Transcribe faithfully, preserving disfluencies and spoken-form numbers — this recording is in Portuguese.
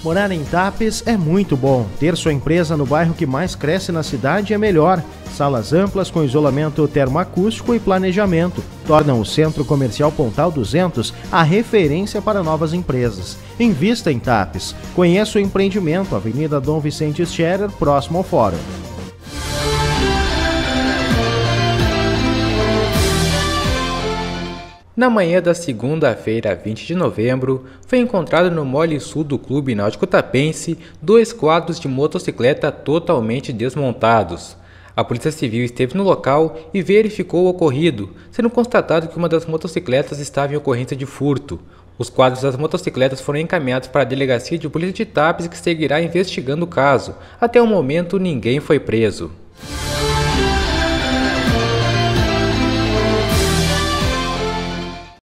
Morar em Tapes é muito bom. Ter sua empresa no bairro que mais cresce na cidade é melhor. Salas amplas com isolamento termoacústico e planejamento tornam o Centro Comercial Pontal duzentos a referência para novas empresas. Invista em Tapes. Conheça o empreendimento, Avenida Dom Vicente Scherer, próximo ao Fórum. Na manhã da segunda-feira, vinte de novembro, foi encontrado no Mole Sul do Clube Náutico Tapense dois quadros de motocicleta totalmente desmontados. A Polícia Civil esteve no local e verificou o ocorrido, sendo constatado que uma das motocicletas estava em ocorrência de furto. Os quadros das motocicletas foram encaminhados para a Delegacia de Polícia de Tapes, que seguirá investigando o caso. Até o momento, ninguém foi preso.